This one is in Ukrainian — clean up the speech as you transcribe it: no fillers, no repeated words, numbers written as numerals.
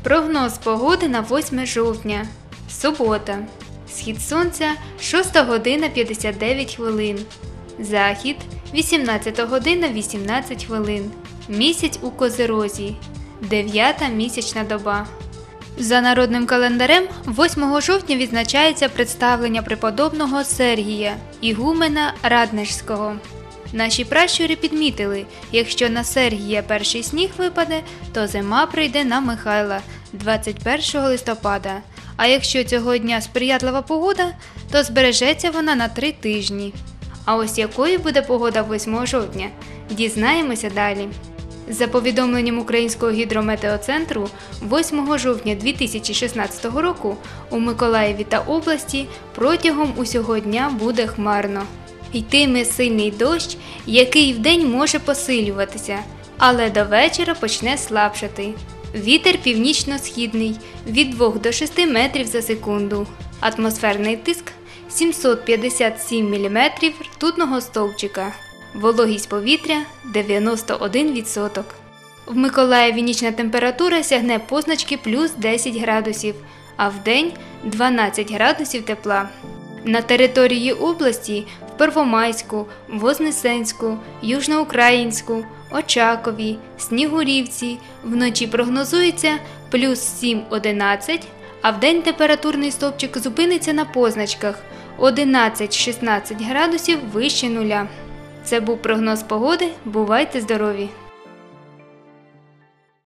Прогноз погоди на 8 жовтня. Субота. Схід сонця 6 година 59 хвилин. Захід 18 година 18 хвилин. Місяць у Козирозі. 9-та місячна доба. За народним календарем 8 жовтня відзначається представлення преподобного Сергія, ігумена Раднежського. Наші пращури підмітили, якщо на Сергія перший сніг випаде, то зима прийде на Михайла 21 листопада, а якщо цього дня сприятлива погода, то збережеться вона на 3 тижні. А ось якою буде погода 8 жовтня, дізнаємося далі. За повідомленням Українського гідрометеоцентру, 8 жовтня 2016 року у Миколаєві та області протягом усього дня буде хмарно. Йтиме сильний дощ, який вдень може посилюватися, але до вечора почне слабшати. Вітер північно-східний від 2 до 6 метрів за секунду. Атмосферний тиск 757 мм ртутного стовпчика. Вологість повітря 91%. В Миколаєві нічна температура сягне позначки плюс 10 градусів, а вдень 12 градусів тепла. На території області в Первомайську, Вознесенську, Южноукраїнську, Очакові, Снігурівці вночі прогнозується плюс 7-11, а вдень температурний стовпчик зупиниться на позначках 11-16 градусів вище нуля. Це був прогноз погоди. Бувайте здорові!